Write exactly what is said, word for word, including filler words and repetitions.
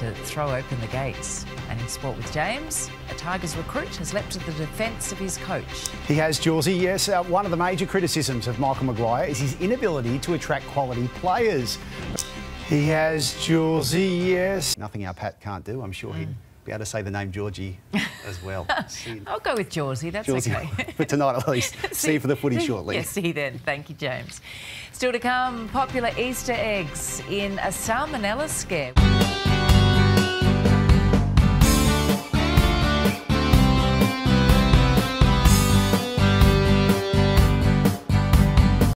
to throw open the gates. And in Sport with James, a Tigers recruit has leapt to the defence of his coach. He has, Georgie, yes. Uh, one of the major criticisms of Michael Maguire is his inability to attract quality players. He has, Georgie, yes. Nothing our Pat can't do. I'm sure mm. he'd be able to say the name Georgie as well. I'll go with Georgie, that's Georgie. okay. For tonight at least. see, see you for the footy shortly. Yes, see you then. Thank you, James. Still to come, popular Easter eggs in a salmonella scare.